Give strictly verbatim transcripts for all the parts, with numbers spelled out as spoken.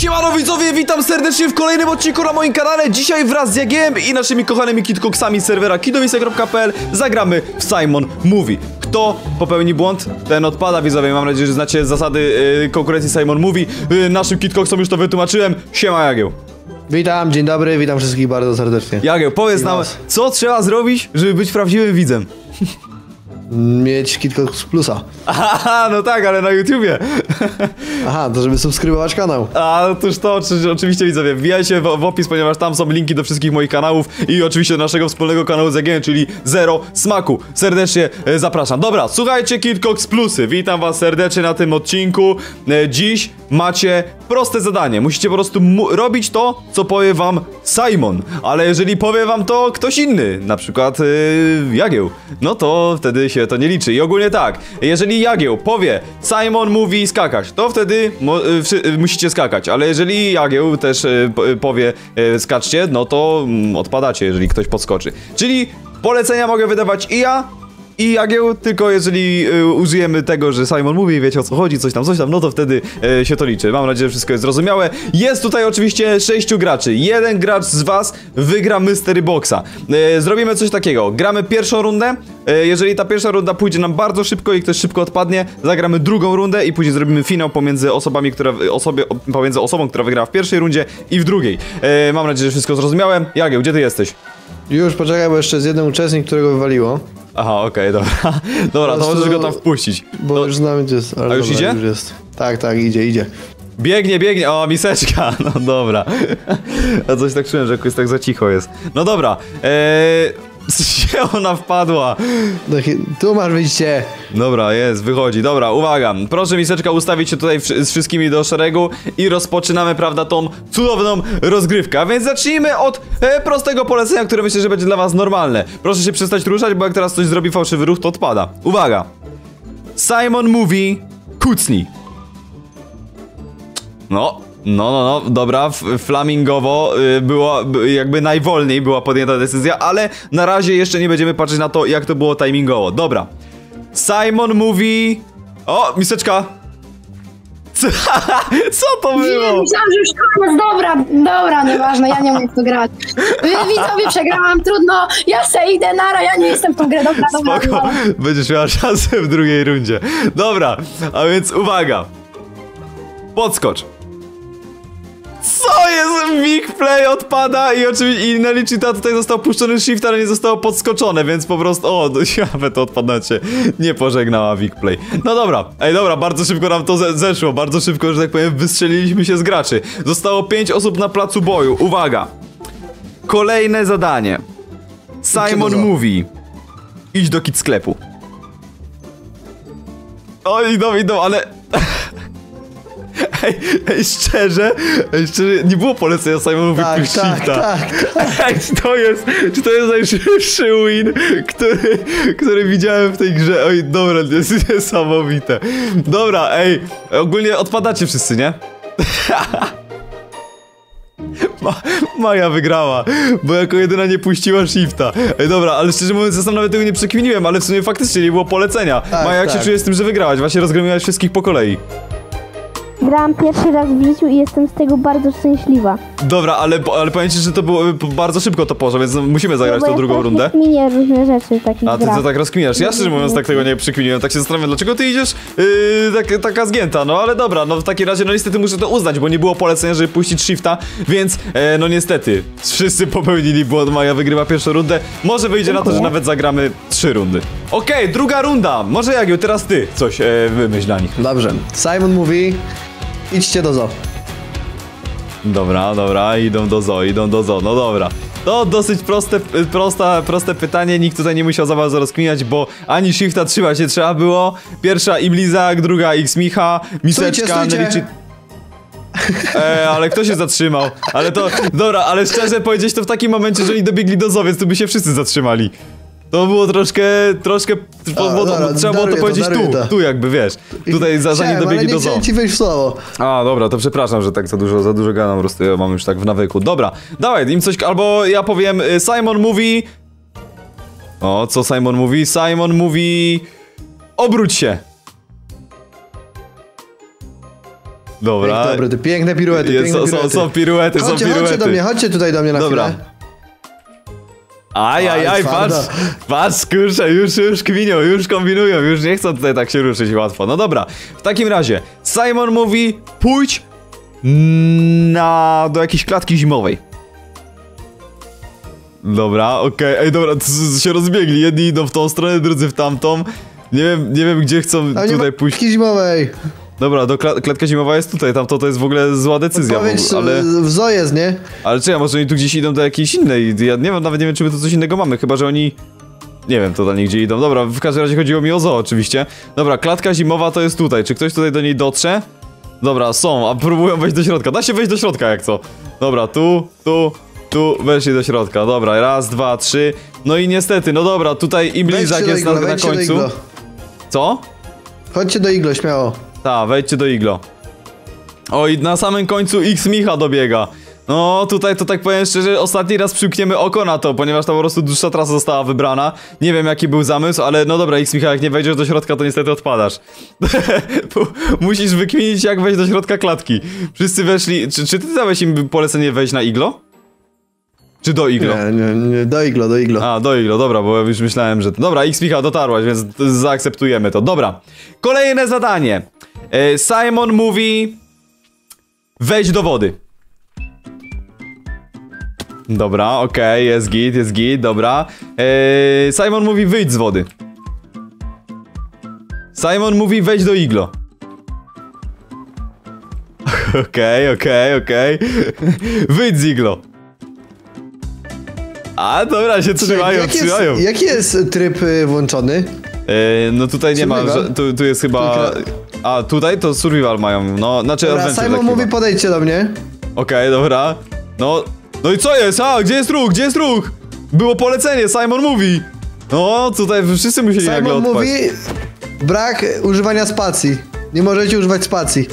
Siemano widzowie, witam serdecznie w kolejnym odcinku na moim kanale. Dzisiaj wraz z Jagiem i naszymi kochanymi kitcoxami z serwera kidowice kropka p l zagramy w Simon Movie. Kto popełni błąd, ten odpada, widzowie. Mam nadzieję, że znacie zasady yy, konkurencji Simon Movie. Yy, naszym kitcoxom już to wytłumaczyłem. Siema Jagieł. Witam, dzień dobry, witam wszystkich bardzo serdecznie. Jagieł, powiedz nam, co trzeba zrobić, żeby być prawdziwym widzem? Mieć KitCox Plusa. Aha, no tak, ale na YouTubie. Aha, to żeby subskrybować kanał. A, otóż to, oczywiście widzowie, wbijajcie w, w opis, ponieważ tam są linki do wszystkich moich kanałów i oczywiście do naszego wspólnego kanału z Jagiem, czyli Zero Smaku. Serdecznie e, zapraszam. Dobra, słuchajcie, KitCox Plusy, witam was serdecznie na tym odcinku. E, dziś macie proste zadanie. Musicie po prostu robić to, co powie wam Simon. Ale jeżeli powie wam to ktoś inny, na przykład e, Jagieł, no to wtedy się to nie liczy. I ogólnie tak, jeżeli Jagieł powie Simon mówi skakać, to wtedy mo, y, y, musicie skakać, ale jeżeli Jagieł też y, powie y, skaczcie, no to y, odpadacie, jeżeli ktoś podskoczy. Czyli polecenia mogę wydawać i ja, i Jagieł, tylko jeżeli y, użyjemy tego, że Simon mówi, wiecie o co chodzi, coś tam, coś tam, no to wtedy y, się to liczy. Mam nadzieję, że wszystko jest zrozumiałe. Jest tutaj oczywiście sześciu graczy. Jeden gracz z was wygra Mystery Boxa. Y, zrobimy coś takiego. Gramy pierwszą rundę. Y, jeżeli ta pierwsza runda pójdzie nam bardzo szybko i ktoś szybko odpadnie, zagramy drugą rundę i później zrobimy finał pomiędzy osobami, które, osobie, pomiędzy osobą, która wygrała w pierwszej rundzie i w drugiej. Y, mam nadzieję, że wszystko zrozumiałem. Jagieł, gdzie ty jesteś? Już poczekaj, bo jeszcze jest jeden uczestnik, którego wywaliło. Aha, okej, okay, dobra. Dobra, to możesz go tam wpuścić. Bo no. już znamy, gdzie jest. Ale A już dobra, idzie? Już jest. Tak, tak, idzie, idzie. Biegnie, biegnie, o, miseczka, no dobra. A coś tak czułem, że jakoś tak za cicho jest. No dobra, eee... Gdzie ona wpadła? Tu masz wyjście. Dobra, jest, wychodzi, dobra, uwaga. Proszę miseczka ustawić się tutaj z wszystkimi do szeregu i rozpoczynamy, prawda, tą cudowną rozgrywkę. A więc zacznijmy od e, prostego polecenia, które myślę, że będzie dla was normalne. Proszę się przestać ruszać, bo jak teraz ktoś zrobi fałszywy ruch, to odpada. Uwaga. Simon Movie, kucnij. No. No, no, no, dobra, flamingowo y, było, y, jakby najwolniej była podjęta decyzja, ale na razie jeszcze nie będziemy patrzeć na to, jak to było timingowo. Dobra. Simon mówi... O, miseczka! Co to było? Nie, myślałam, że już koniec, dobra, dobra, nieważne, ja nie umiem w to grać. Widzowie, przegrałam, trudno, ja se idę, nara, ja nie jestem w tą grę, dobra, dobra. Spoko, dobra. Będziesz miała szansę w drugiej rundzie. Dobra, a więc uwaga. Podskocz. Co jest? Big Play odpada i oczywiście i na Lichita tutaj został puszczony shift, ale nie zostało podskoczone, więc po prostu... O, nawet to odpadnacie. Nie pożegnała Big Play. No dobra, ej dobra, bardzo szybko nam to ze zeszło, bardzo szybko, że tak powiem, wystrzeliliśmy się z graczy. Zostało pięć osób na placu boju. Uwaga. Kolejne zadanie. Simon mówi: idź do kit sklepu. O, idą, idą, ale... Ej, ej, szczerze, ej, szczerze, nie było polecenia Simon mówi tak, push tak, shifta. tak, tak. Ej, czy to jest, czy to jest najszybszy win, który, który widziałem w tej grze? Oj, dobra, to jest niesamowite. Dobra, ej, ogólnie odpadacie wszyscy, nie? Ma, Maja wygrała, bo jako jedyna nie puściła shifta. Ej, dobra, ale szczerze mówiąc, ja sam nawet tego nie przekminiłem, ale w sumie faktycznie nie było polecenia. Tak, Maja, jak tak. się czujesz z tym, że wygrałaś? Właśnie rozgromiłaś wszystkich po kolei. Grałam pierwszy raz w życiu i jestem z tego bardzo szczęśliwa. Dobra, ale, ale powiem ci, że to było bardzo szybko to poszło, więc musimy zagrać no, tą drugą ja rundę. Rozkminię różne rzeczy w takich A ty grach. to tak rozkminiasz. Ja szczerze mówiąc tak tego nie przekminiłem, tak się zastanawiam, dlaczego ty idziesz yy, tak, taka zgięta, no ale dobra, no w takim razie no niestety muszę to uznać, bo nie było polecenia, żeby puścić shifta, więc e, no niestety wszyscy popełnili błąd, Maja wygrywa pierwszą rundę. Może wyjdzie na to, że nawet zagramy trzy rundy. Okej, okay, druga runda. Może Jagieł, teraz ty coś e, wymyśl dla nich. Dobrze. Simon mówi: idźcie do zoo. Dobra, dobra, idą do zoo, idą do zoo, no dobra. To dosyć proste, prosta, proste pytanie, nikt tutaj nie musiał za bardzo rozkminiać, bo ani shifta trzymać nie trzeba było. Pierwsza Iblizak, druga X-Micha, miseczka, Neliczy... E, ale kto się zatrzymał? Ale to, dobra, ale szczerze powiedzieć to w takim momencie, że oni dobiegli do zoo, więc to by się wszyscy zatrzymali. To było troszkę, troszkę, A, bo, bo, dobra, trzeba było to powiedzieć to, tu, tu jakby, wiesz, tutaj za, zanim Chciałem, dobiegli ale do nie zoo. ci wejść w słowo. A, dobra, to przepraszam, że tak za dużo, za dużo gadam, po prostu ja mam już tak w nawyku. Dobra, dawaj, im coś, albo ja powiem, Simon mówi... O, co Simon mówi? Simon mówi... Obróć się. Dobra. Dobre, te piękne piruety, Jest, piękne są, piruety. są, są piruety, chodźcie, są piruety. Chodźcie do mnie, chodźcie tutaj do mnie na Dobra. chwilę. Aj, aj, Aj, aj, twardo. patrz, patrz, kurczę, już, już kminią, już kombinują, już nie chcą tutaj tak się ruszyć łatwo. No dobra, w takim razie, Simon mówi, pójdź na... do jakiejś klatki zimowej. Dobra, okej, ej, dobra, c- c- się rozbiegli, jedni idą w tą stronę, drudzy w tamtą. Nie wiem, nie wiem, gdzie chcą A nie tutaj ma pójść. klatki zimowej. Dobra, do kla klatka zimowa jest tutaj, tamto to jest w ogóle zła decyzja, w Powiedz, ogóle, ale... w zoo jest, nie? Ale czy ja może oni tu gdzieś idą do jakiejś innej, ja nie wiem, nawet nie wiem, czy my tu coś innego mamy, chyba, że oni... Nie wiem totalnie gdzie idą, dobra, w każdym razie chodziło mi o zoo oczywiście. Dobra, klatka zimowa to jest tutaj, czy ktoś tutaj do niej dotrze? Dobra, są, a próbują wejść do środka, da się wejść do środka jak co? Dobra, tu, tu, tu, weszli do środka, dobra, raz, dwa, trzy. No i niestety, no dobra, tutaj im Wejdźcie blizak do jest iglo, na, na wejdźcie do końcu. iglo. Co? Chodźcie do iglo, śmiało. Ta, wejdźcie do iglo. O, i na samym końcu X Micha dobiega. No, tutaj to tak powiem szczerze, ostatni raz przymkniemy oko na to, ponieważ ta po prostu dłuższa trasa została wybrana. Nie wiem jaki był zamysł, ale no dobra, X Micha, jak nie wejdziesz do środka, to niestety odpadasz. Musisz wykminić, jak wejść do środka klatki. Wszyscy weszli. Czy, czy ty dałeś im polecenie wejść na iglo? Czy do iglo? Nie, nie, nie, do iglo, do iglo. A, do iglo, dobra, bo już myślałem, że... Dobra, X-Micha dotarłaś, więc zaakceptujemy to. Dobra, kolejne zadanie. E, Simon mówi... Wejdź do wody. Dobra, okej, jest git, jest git, dobra. E, Simon mówi wyjdź z wody. Simon mówi wejdź do iglo. Okej, okej, okej. Wyjdź z iglo. A, dobra, się trzymają, jaki trzymają. Jest, jaki jest tryb y, włączony? E, no tutaj nie ma, Survival? że, tu, tu jest chyba... Tylko- A, tutaj to survival mają, no, znaczy Dobra, adventure Simon taki mówi, chyba. podejdźcie do mnie. Okej, dobra. No, no i co jest? A, gdzie jest ruch? Gdzie jest ruch? Było polecenie, Simon mówi. No, tutaj wszyscy musieli nagle Simon odpaść. mówi, brak używania spacji. Nie możecie używać spacji.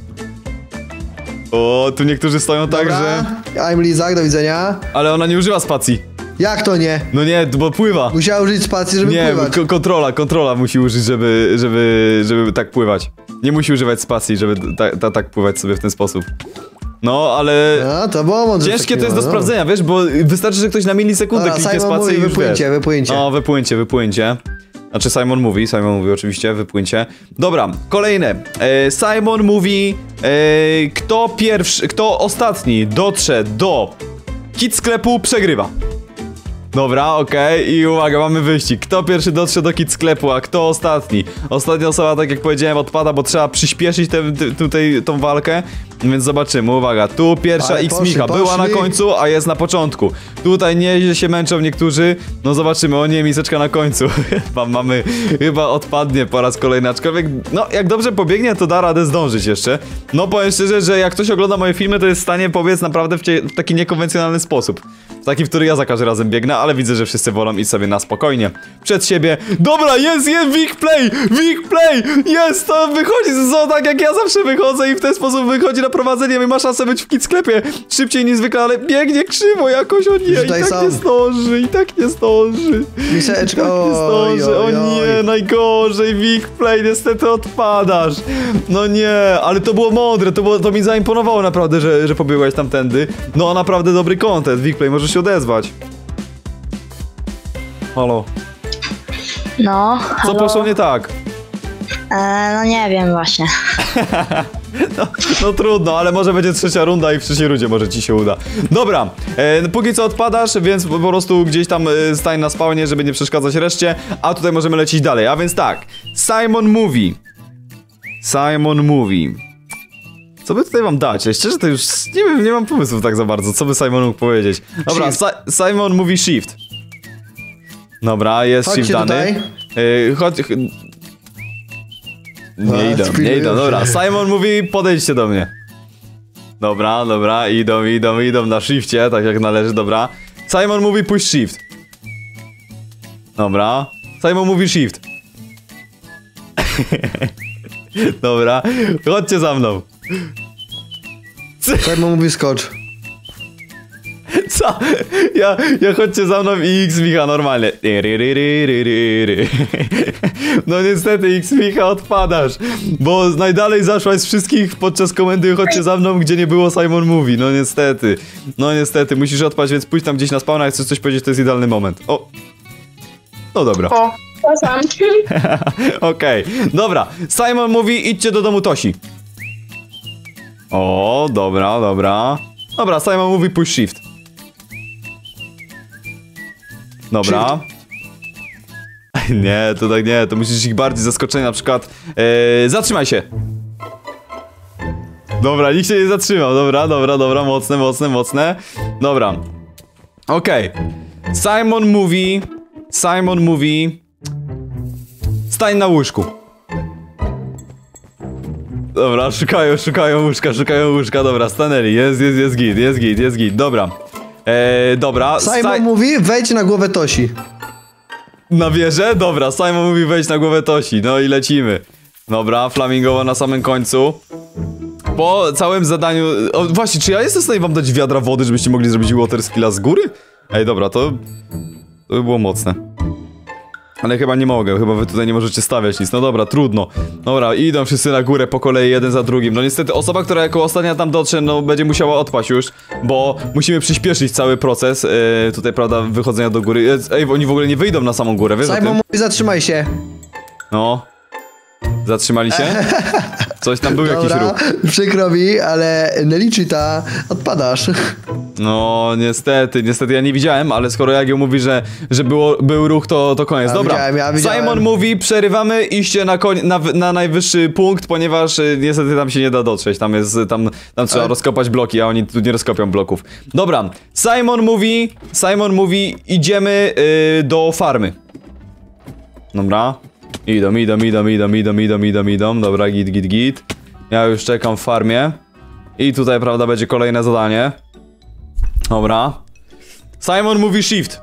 O, tu niektórzy stoją tak, Dobra, że... I'm Lizak, do widzenia. Ale ona nie używa spacji. Jak to nie? No nie, bo pływa. Musiała użyć spacji, żeby Nie, pływać. ko kontrola, kontrola musi użyć, żeby, żeby, żeby tak pływać. Nie musi używać spacji, żeby ta, ta, tak pływać sobie w ten sposób. No, ale... No, to było mądre. Ciężkie to jest do no. sprawdzenia, wiesz, bo wystarczy, że ktoś na milisekundę Dobra, kliknie Simon spację mówi i już wypłyńcie, wiesz. wypłyńcie. No, wypłyńcie, wypłyńcie. Znaczy Simon mówi, Simon mówi oczywiście, wypłyńcie. Dobra, kolejne. E, Simon mówi, e, kto pierwszy, kto ostatni dotrze do kit sklepu, przegrywa. Dobra, okej, i uwaga, mamy wyścig. Kto pierwszy dotrze do kit sklepu, a kto ostatni? Ostatnia osoba, tak jak powiedziałem, odpada, bo trzeba przyspieszyć tę- tę- tutaj tą walkę. Więc zobaczymy, uwaga, tu pierwsza Ale X-Micha poszli, była na poszli. końcu, a jest na początku. Tutaj nieźle się męczą niektórzy. No zobaczymy, o nie, miseczka na końcu. Chyba mamy, chyba odpadnie po raz kolejny, aczkolwiek, no jak dobrze pobiegnie, to da radę zdążyć jeszcze. No powiem szczerze, że jak ktoś ogląda moje filmy, to jest w stanie powiedz naprawdę w, cie- w taki niekonwencjonalny sposób. W taki, w który ja za każdym razem biegnę, ale widzę, że wszyscy wolą iść sobie na spokojnie. Przed siebie. Dobra, jest, jest, Big Play! Big Play! Jest, to wychodzi z zoo, tak jak ja zawsze wychodzę i w ten sposób wychodzi na prowadzenie i ma szansę być w kit sklepie. Szybciej niż zwykle, ale biegnie krzywo jakoś, o nie, i Tutaj tak są. nie zdąży, i tak nie zdąży. Miseczka, Tak nie oj, zdąży, o oj, nie, oj. najgorzej, Big Play, niestety odpadasz. No nie, ale to było mądre, to, było, to mi zaimponowało naprawdę, że, że pobiegłeś tamtędy. No naprawdę dobry content, Big Play, możesz się odezwać. Halo, No, co halo? poszło nie tak? E, no nie wiem właśnie. No, no trudno, ale może będzie trzecia runda i w trzeciej rundzie może ci się uda. Dobra, e, póki co odpadasz, więc po prostu gdzieś tam e, stań na spawnie, żeby nie przeszkadzać reszcie, a tutaj możemy lecieć dalej. A więc tak, Simon mówi. Simon mówi. Co by tutaj wam dać? Ja szczerze to już nie wiem, nie mam pomysłów tak za bardzo, co by Simon mógł powiedzieć. Dobra, Shift. Si Simon mówi shift. Dobra, jest Chodźcie shift dany. tutaj. E, chodź... Nie A, idą, nie chwiluję idą, się. dobra. Simon mówi, podejdźcie do mnie. Dobra, dobra, idą, idą, idą na shifcie, tak jak należy, dobra. Simon mówi, puść shift. Dobra. Simon mówi shift. Dobra, chodźcie za mną. Simon mówi skocz. Co? Co? Ja, ja chodźcie za mną i X Micha normalnie. No niestety X Micha odpadasz, bo najdalej zaszłaś z wszystkich podczas komendy chodźcie za mną, gdzie nie było Simon Mówi. No niestety. No niestety, musisz odpaść, więc pójdź tam gdzieś na spawna, jak chcesz coś powiedzieć, to jest idealny moment. O. No dobra. O, to sam. Okej, dobra. Simon mówi, idźcie do domu Tosi. O, dobra, dobra. Dobra, Simon mówi push shift. Dobra. Nie, to tak nie, to musisz ich bardziej zaskoczyć, na przykład ee, zatrzymaj się. Dobra, nikt się nie zatrzymał, dobra, dobra, dobra, mocne, mocne, mocne. Dobra. Okej. Simon mówi, Simon mówi, stań na łóżku. Dobra, szukają, szukają łóżka, szukają łóżka, dobra, stanęli, jest, jest, jest git, jest git, jest git, dobra. Eee, dobra. Simon sta- mówi, wejdź na głowę Tosi. Na wieżę? Dobra, Simon mówi wejść na głowę Tosi, no i lecimy. Dobra, flamingowa na samym końcu. Po całym zadaniu... O, właśnie, czy ja jestem w stanie wam dać wiadra wody, żebyście mogli zrobić water skilla z góry? Ej, dobra, to... To by było mocne. Ale chyba nie mogę, chyba wy tutaj nie możecie stawiać nic. No dobra, trudno. Dobra, idą wszyscy na górę po kolei, jeden za drugim. No niestety osoba, która jako ostatnia tam dotrze, no będzie musiała odpaść już, bo musimy przyspieszyć cały proces yy, tutaj, prawda, wychodzenia do góry. Ej, oni w ogóle nie wyjdą na samą górę, wiesz o Simon tym? mówi, zatrzymaj się. No. Zatrzymali się? Coś tam był jakiś Dobra, ruch. przykro mi, ale Nelichita odpadasz. No, niestety, niestety ja nie widziałem, ale skoro Jagieł mówi, że, że było, był ruch, to, to koniec. Ja Dobra, widziałem, ja widziałem. Simon mówi, przerywamy iście na, koń, na, na najwyższy punkt, ponieważ y, niestety tam się nie da dotrzeć. Tam jest, tam, tam trzeba Ale- rozkopać bloki, a oni tu nie rozkopią bloków. Dobra, Simon mówi, Simon mówi, idziemy y, do farmy. Dobra. Idą, idą, idą, idą, idą, idą, idą, idą. Dobra, git, git, git. Ja już czekam w farmie. I tutaj, prawda, będzie kolejne zadanie. Dobra. Simon mówi shift.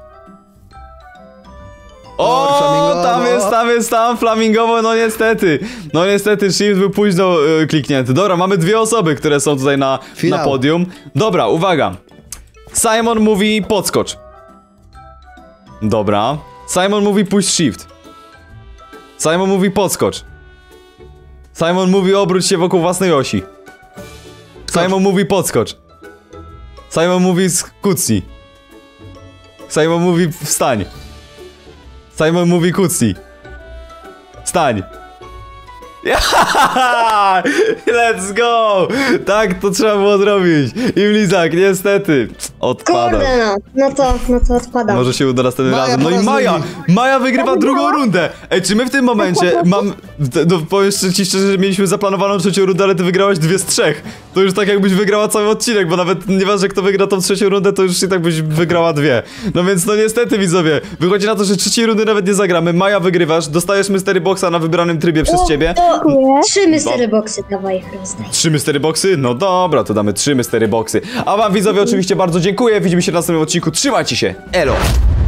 O, flamingowo. tam jest, tam jest, tam, flamingowo, no niestety. No niestety, shift był późno y, kliknięty. Dobra, mamy dwie osoby, które są tutaj na, na Finał. podium. Dobra, uwaga. Simon mówi podskocz. Dobra. Simon mówi push shift. Simon mówi podskocz. Simon mówi obróć się wokół własnej osi. Simon mówi podskocz. Simon mówi kucnij. Simon mówi wstań. Simon mówi kucnij. Wstań. Let's go! Tak to trzeba było zrobić. I Lizak, niestety. Odpada. Kurde no, no to, no to odpadam. Może się uda następnym Maja razem. No po i raz Maja! drugi. Maja wygrywa drugą rundę! Ej, czy my w tym momencie mam... No, powiem ci szczerze, że mieliśmy zaplanowaną trzecią rundę, ale ty wygrałaś dwie z trzech. To już tak jakbyś wygrała cały odcinek, bo nawet nieważne kto wygra tą trzecią rundę, to już i tak byś wygrała dwie. No więc no niestety widzowie, wychodzi na to, że trzeciej rundy nawet nie zagramy. Maja, wygrywasz, dostajesz mystery boxa na wybranym trybie przez ciebie. To Dziękuję. trzy mystery boxy dawaj, rozdaj. Trzy mystery boxy? No dobra, to damy trzy mystery boxy. A wam widzowie oczywiście bardzo dziękuję, widzimy się w następnym odcinku, trzymajcie się, elo!